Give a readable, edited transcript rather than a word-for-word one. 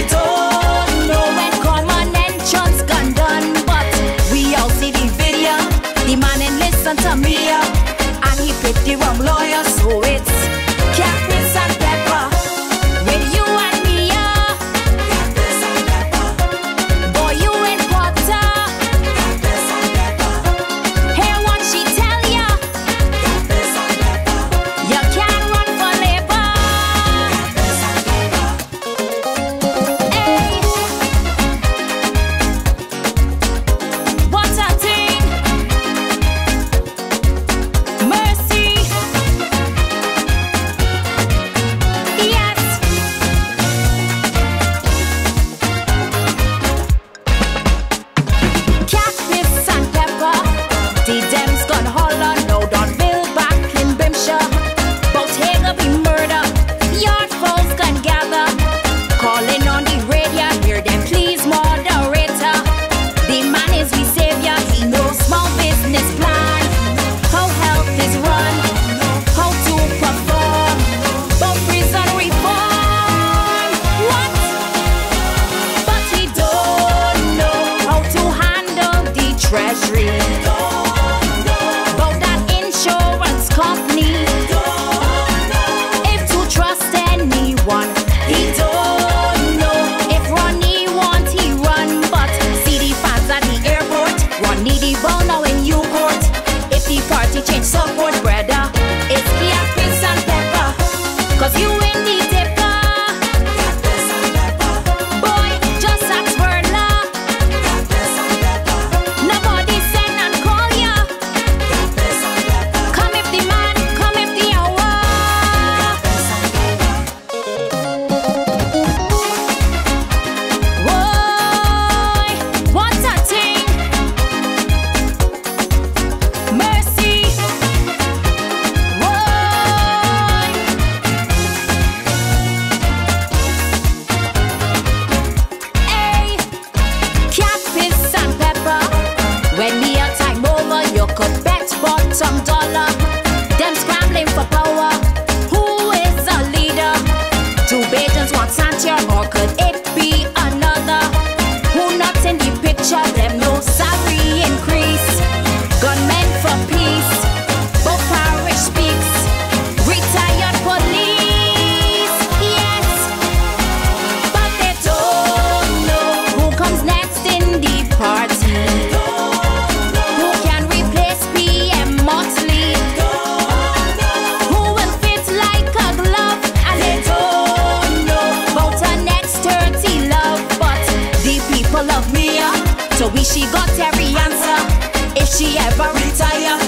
don't know when common entrance gone done, but we all see the video. The man and listen to me, and he picked the wrong lawyer, so it's Calypso and Peppa with you and me, Calypso and Peppa. Boy, you in water, Calypso and Peppa. Hear what she tell ya, Calypso and Peppa. You can't run for labor, Calypso and Peppa. Hey, what a thing, mercy. Yes, Calypso and Peppa. The Dems gone holler, no don't build back in Brimshire. Bout Hager be murder, yard folks gone gather. Calling on the radio, hear them please moderator. The man is we savior, he knows small business plan. How health is run, how to perform. But prison reform, what? But he don't know how to handle the treasury. About that insurance company. If to trust anyone, he don't know. If Ronnie want, he run, but see the fans at the airport. Ronnie the ball now in you court. If the party change support, brother, it's Calypso and Peppa. Cause you in the dipper. Calypso and Peppa. Boy, just ask for love. Calypso and Peppa. Nobody send and call ya. Calypso and Peppa. Come if the man, come if the hour. Calypso and Peppa. Whoa, what a thing, mercy. Whoa, hey, Calypso and Peppa. When me a time over, you could bet bottom dollar. Them scrambling for power. Who is the leader? Two Bajans want Santia, or could it be another? Who not in the picture? Them no salary increase. Gunmen for peace. Both parish speaks. Retired police. Yes, but they don't know who comes next in the party. Who can replace PM Motley? Who will fit like a glove? And they don't know about her next 30 love. But the people love me, so we she got every answer. If she ever retire,